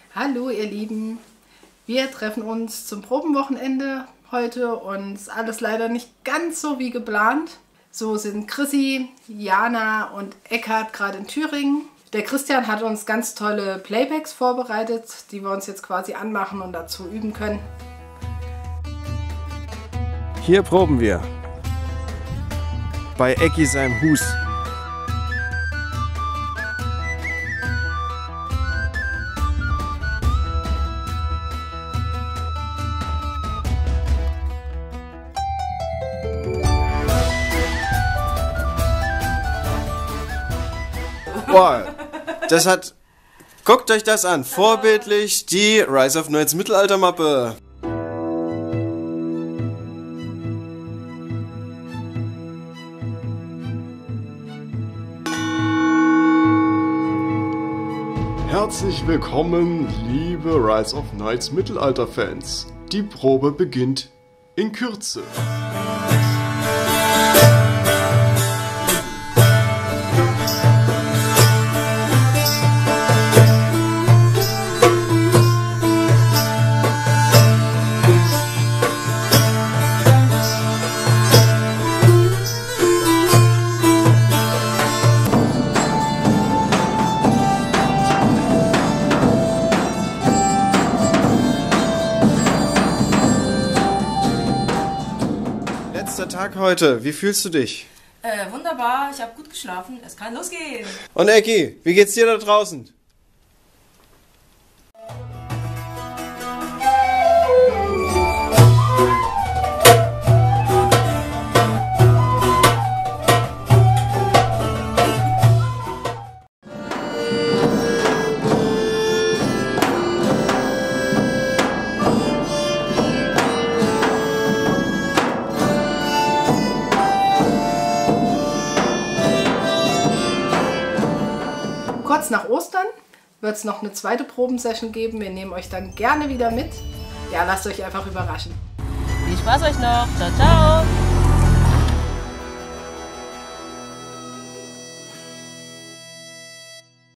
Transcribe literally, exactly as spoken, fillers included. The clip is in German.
Hallo ihr Lieben, wir treffen uns zum Probenwochenende heute und ist alles leider nicht ganz so wie geplant. So sind Chrissy, Jana und Eckhard gerade in Thüringen. Der Christian hat uns ganz tolle Playbacks vorbereitet, die wir uns jetzt quasi anmachen und dazu üben können. Hier proben wir bei Ecki seinem Hus. Boah, das hat... Guckt euch das an. Vorbildlich die Rise of Knights Mittelalter-Mappe. Herzlich willkommen, liebe Rise of Knights Mittelalter-Fans. Die Probe beginnt in Kürze. Letzter Tag heute. Wie fühlst du dich? Äh, wunderbar. Ich habe gut geschlafen. Es kann losgehen. Und Ecki, wie geht's dir da draußen? Kurz nach Ostern wird es noch eine zweite Probensession geben. Wir nehmen euch dann gerne wieder mit. Ja, lasst euch einfach überraschen. Viel Spaß euch noch. Ciao, ciao.